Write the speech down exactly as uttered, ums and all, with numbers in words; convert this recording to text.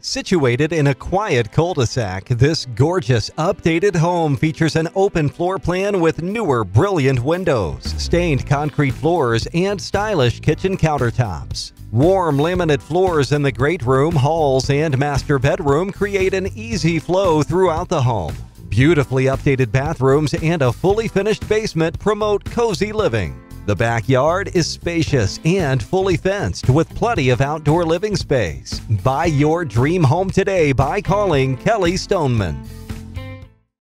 Situated in a quiet cul-de-sac, this gorgeous, updated home features an open floor plan with newer, brilliant windows, stained concrete floors, and stylish kitchen countertops. Warm laminate floors in the great room, halls, and master bedroom create an easy flow throughout the home. Beautifully updated bathrooms and a fully finished basement promote cozy living. The backyard is spacious and fully fenced with plenty of outdoor living space. Buy your dream home today by calling Kelly Stoneman.